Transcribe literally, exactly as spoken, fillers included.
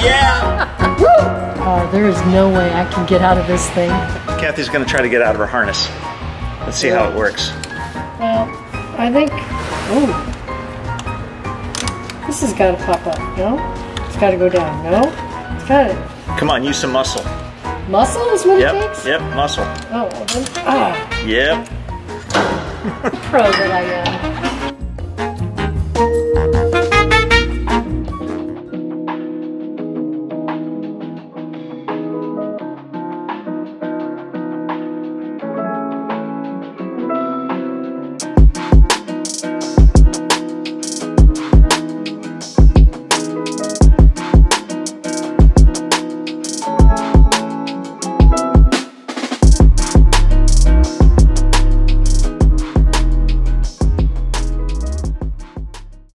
yeah! Woo! Uh, there is no way I can get out of this thing. Kathy's gonna try to get out of her harness. Let's see how it works. Well, I think, ooh. This has got to pop up, no? It's got to go down, no? It's got to. Come on, use some muscle. Muscle is what yep, it takes? Yep, muscle. Oh, well then, ah. Yep. Pro that I am.